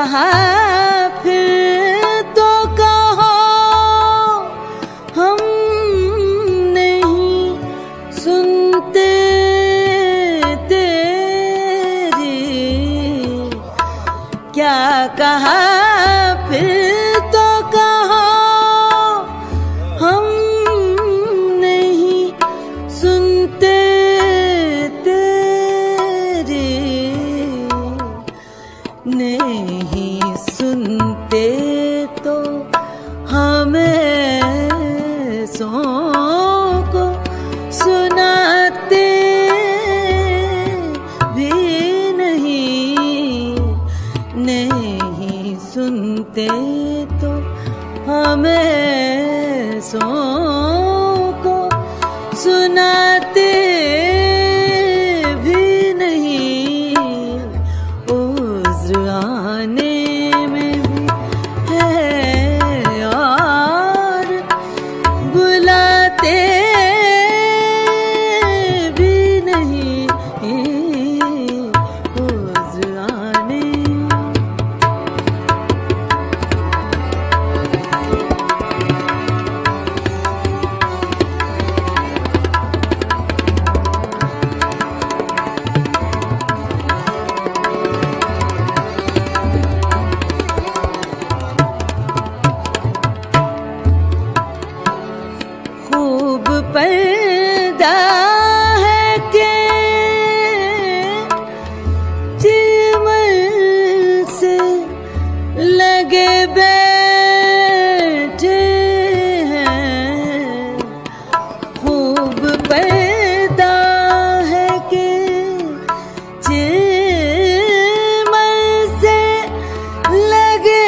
कहा फिर तो कहो, हम नहीं सुनते तेरी। क्या कहा फिर तो कहो, हम नहीं सुनते तेरी। नहीं सुनते तो हमें सो को सुनाते भी नहीं। नहीं सुनते तो हमें सो को सुनाते भी नहीं। उज़्र आने में भी है और बुलाते भी नहीं। उज़्र आने खूब पर्दा है कि चिमन से लगे बैठे हैं। खूब पर्दा है कि चिमन से लगे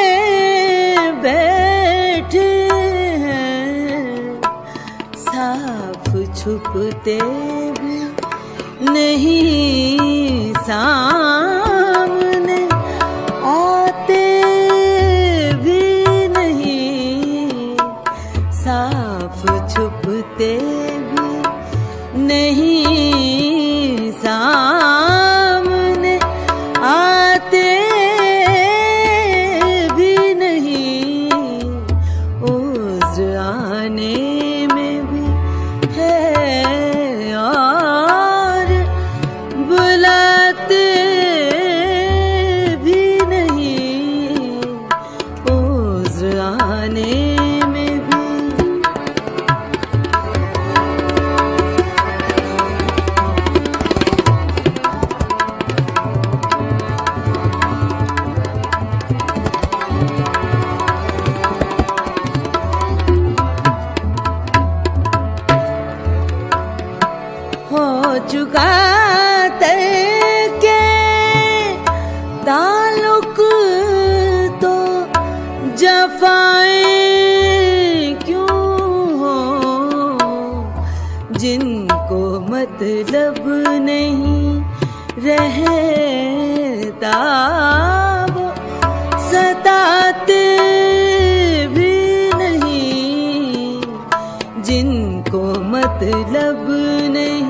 बैठे हैं। साफ छुपते भी नहीं, सामने आते भी नहीं। साफ छुपते भी नहीं, सामने आते भी नहीं। उज़्र आने में भी है और बुलाते भी नहीं। उज़्र आने में भी हो चुका के ताल्लुक तो जफाएं क्यों हो। जिनको मतलब नहीं रहता वो सताते भी नहीं। जिनको मतलब नहीं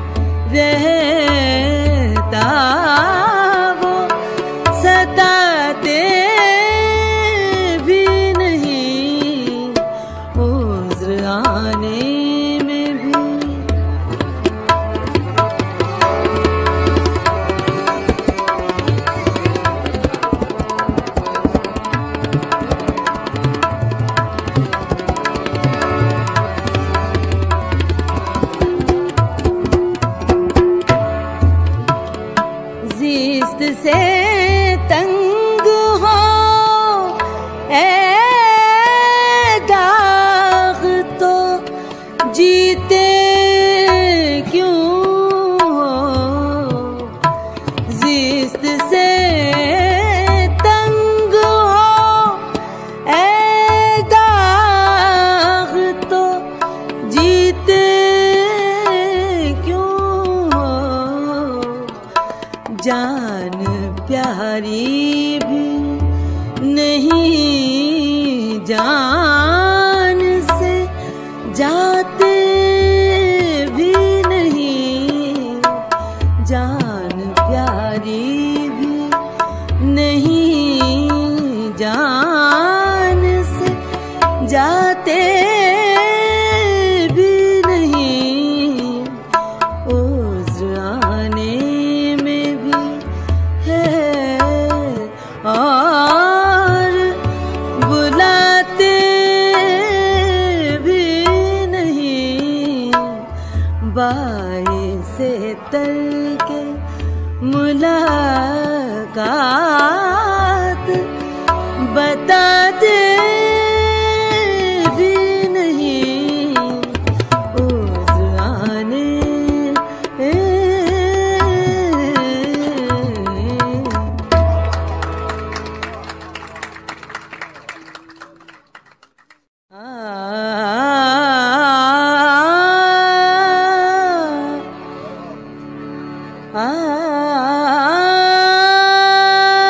रहता वो सताते भी नहीं। उज़्र आने में भी ज़िस्त से तंग हो ए दाग तो जीते क्यों हो। ज़िस्त से तंग हो ए दाग तो जीते क्यों हो। जान प्यारी भी नहीं, जान से जाते भी नहीं। जान प्यारी भी नहीं, बाई से तर के मुलाकात बता दे